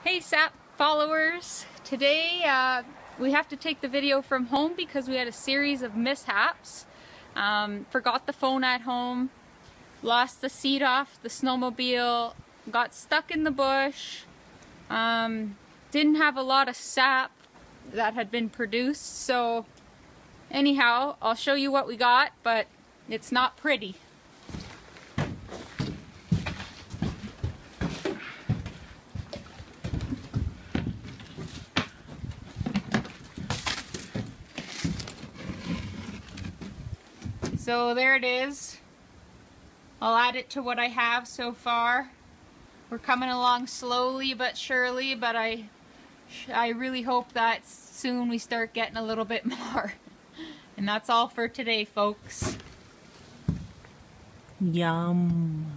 Hey Sap followers! Today we have to take the video from home because we had a series of mishaps. Forgot the phone at home, lost the seat off the snowmobile, got stuck in the bush, didn't have a lot of sap that had been produced, so anyhow, I'll show you what we got, but it's not pretty. So there it is. I'll add it to what I have so far. We're coming along slowly but surely, but I really hope that soon we start getting a little bit more. And that's all for today, folks. Yum.